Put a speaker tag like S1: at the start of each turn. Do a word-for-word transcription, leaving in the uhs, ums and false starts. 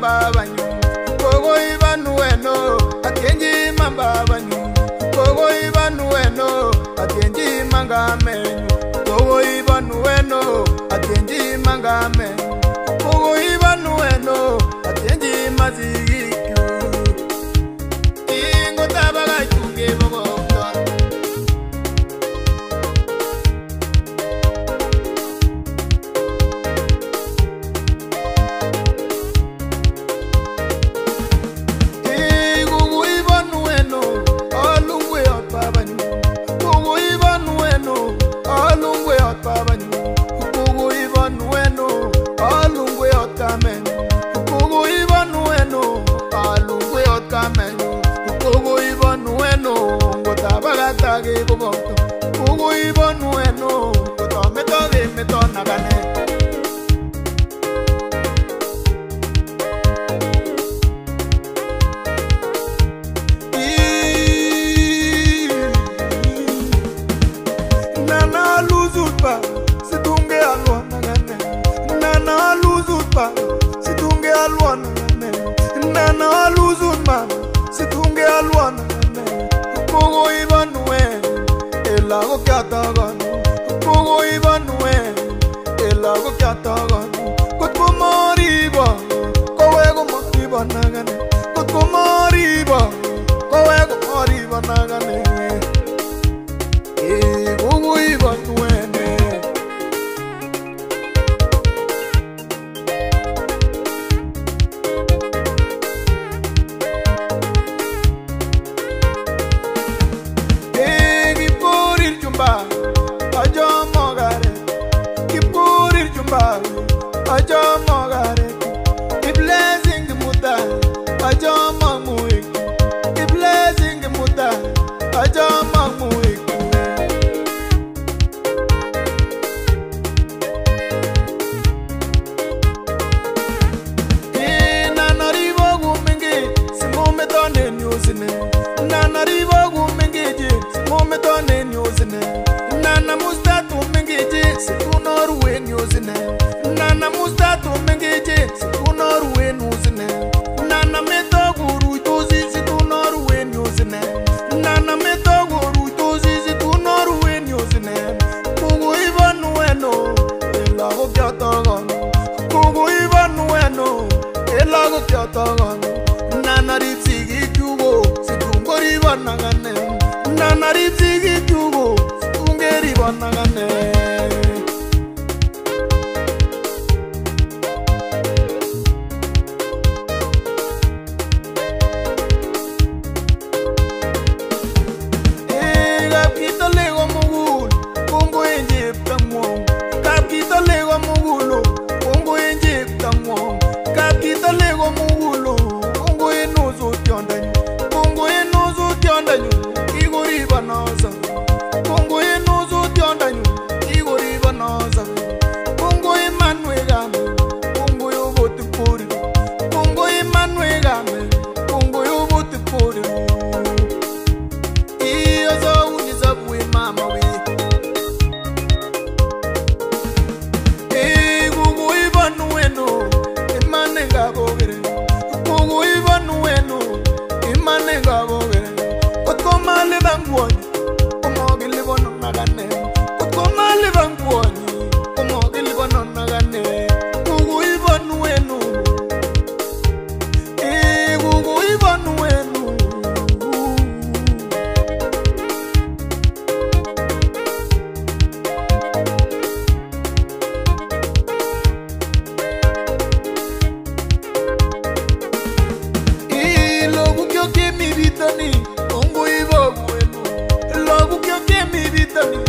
S1: mamba banyu kogo ibanu eno atenji mamba banyu kogo ibanu eno atenji mangame kogo ibanu eno atenji mangame kogo ibanu eno atenji mazigiku ingo tabaga chuge bogo Tage go bokto ugo ibonu eno go to meto de meto nagane nana luzupa situnge alwa nagane nana luzupa situnge alwa nagane nana luzunma situnge alwa nagane ugo ibonu elago kyataganu kogo ibanwe elago kyataganu kutko mariba kowego mariba nagane kutko mariba kowego mariba nagane e kogo ibanwe ajo mogare kipuri jumba ajo mogare ki blessing muta ajo mamuik ki blessing muta ajo mamuik ina naribo gumengi simume tonde nyuzine na naribo gumengi simume tonde nyuzine nana mustatu mengeje sikunoru wenyuzine nana mustatu mengeje sikunoru wenyuzine nana metoguru tozi sikunoru wenyuzine nana metoguru tozi sikunoru wenyuzine kugu ibanu eno elago kyataganu kugu ibanu eno elago kyataganu nana ritsigi kugo sikungori banagane nana ritsigi kugo ngeri banagane e kapito lego mugul kongo enje tamwo kapito lego mugulo kongo enje tamwo kapito lego mugulo kongo enozo tiondanyu kongo enozo tiondanyu igori banaza kongo enozo tiondanyu igori banaza kongo imanwega kongo yobotu puri kongo imanwega kongo yobotu puri iyo zo uniza bui mama we e kongo ibanueno imanenga bogere kongo ibanueno imanenga bogere kotoma le bangwoni komogile bono nagane kotoma le bangwoni komogile bono nagane kugu ibanueno e kugu ibanueno e logu kyo ke mi vitani kongo ibanueno logu kyo ke mi vitani